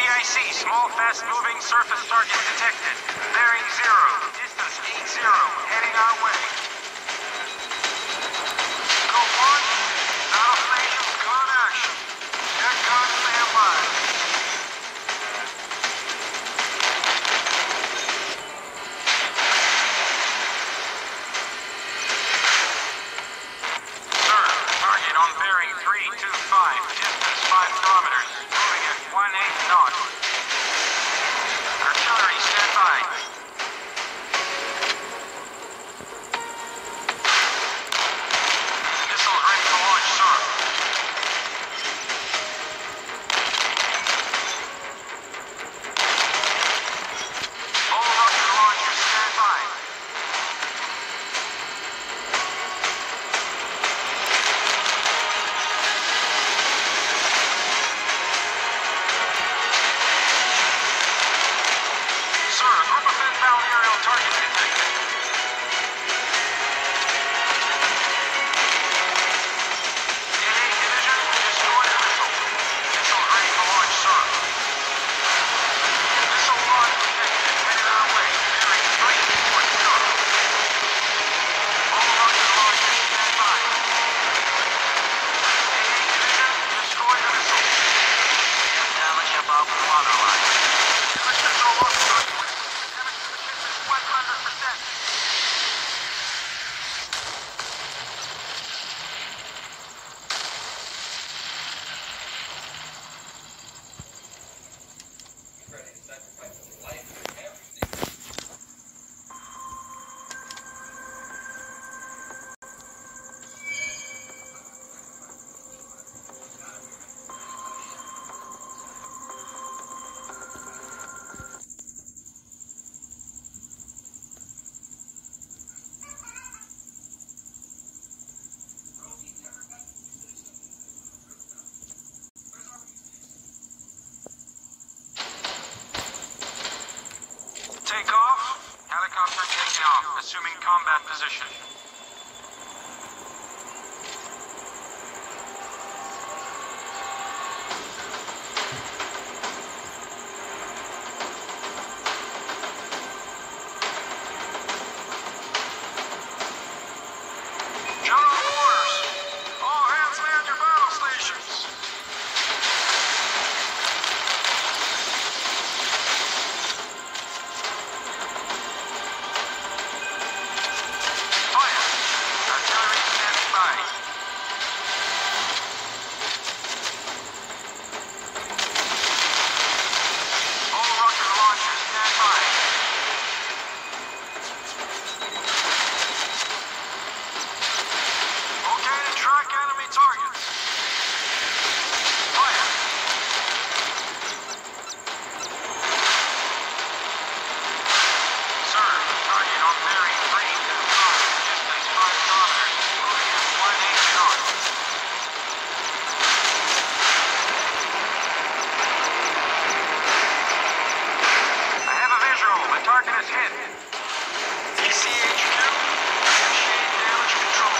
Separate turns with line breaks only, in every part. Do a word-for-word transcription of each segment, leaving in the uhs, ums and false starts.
I C, small, fast-moving surface target detected. Bearing zero, distance eight zero, heading our way. Go one, battle stations, good action. Check gun, stand by. Sir, target on bearing three two five, distance five kilometers, moving at one eight knots. Artillery, stand by. Missiles ready to launch, sir. All rocket launchers, stand by. Sir, a group of inbound aerial targets detected. A A division, destroy the missile. Missile ready for launch, sir. Missile launch detected, headed our way. Bearing three four zero. All rocket launchers, stand by. A A division, destroy the missile. Damage above the waterline. Damage control officer. Damage to the ship is one hundred percent. Take off. Helicopter taking off, assuming combat position. General orders. All hands man your battle stations. Fire! Artillery standing by. All rocket launchers stand by. Okay to track enemy targets. Fire! Sir, target on bearing three two five, distance five kilometers, moving at one eight knots. I have a visual. The target is hit. E C H Q, initiate damage control.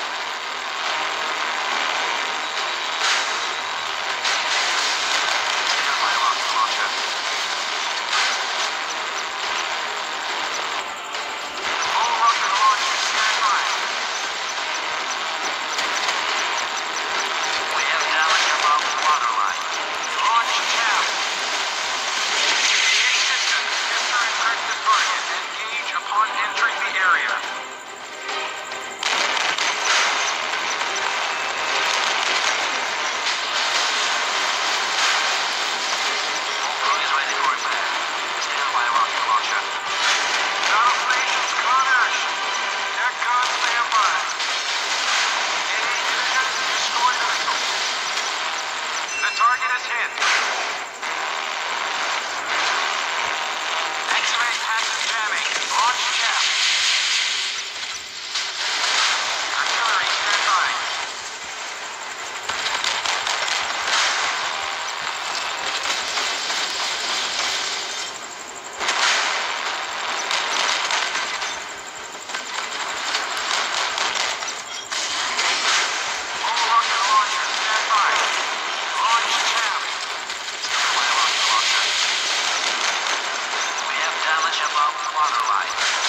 Stand by, rocket launcher. All rocket launchers stand by. We have damage above the waterline. Launch tab. E A systems, enter and track the target and water line.